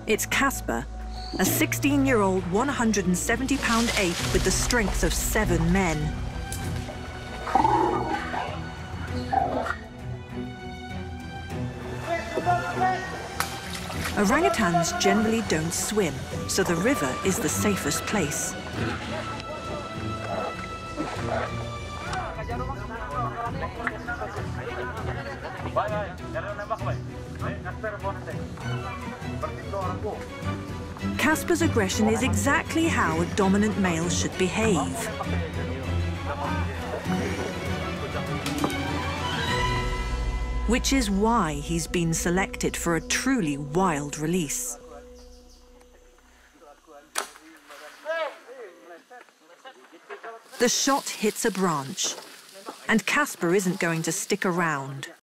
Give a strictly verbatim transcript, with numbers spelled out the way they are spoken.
It's Kasper, a sixteen-year-old, one hundred seventy pound ape with the strength of seven men. Orangutans generally don't swim, so the river is the safest place. Kasper's aggression is exactly how a dominant male should behave. Which is why he's been selected for a truly wild release. The shot hits a branch, and Kasper isn't going to stick around.